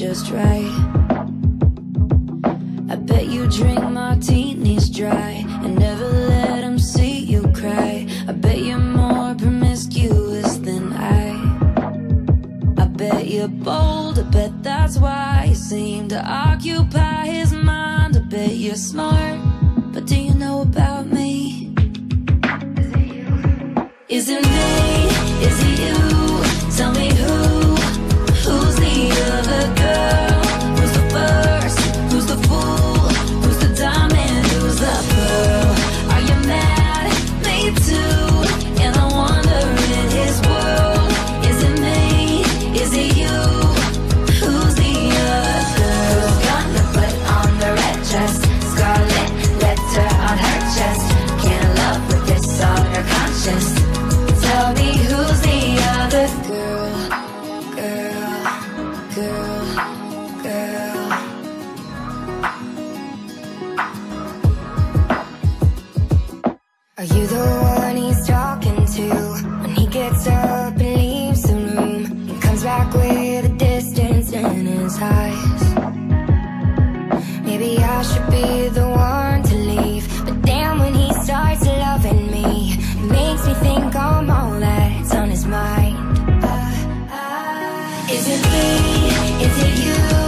just right. I bet you drink martinis dry and never let them see you cry. I bet you're more promiscuous than I bet you're bold, I bet that's why you seem to occupy his mind. I bet you're smart, but do you know about me? Is it me? Is it you? Tell me who's the other girl? Who's the first? Who's the fool? Who's the diamond? Who's the pearl? Are you mad? Me too. And I wonder in his world, is it me? Is it you? Who's the other girl? Who's gonna put on the red dress? Scarlet letter on her chest. Can't love with this on her conscience. Tell me who's the other Girl, girl, girl, girl. Are you the one he's talking to when he gets up and leaves the room and comes back with a distance in his eyes? Maybe I should be the one to leave, but damn, when he starts loving me, it makes me think I'm all that's on his mind. Is it me? Is it you?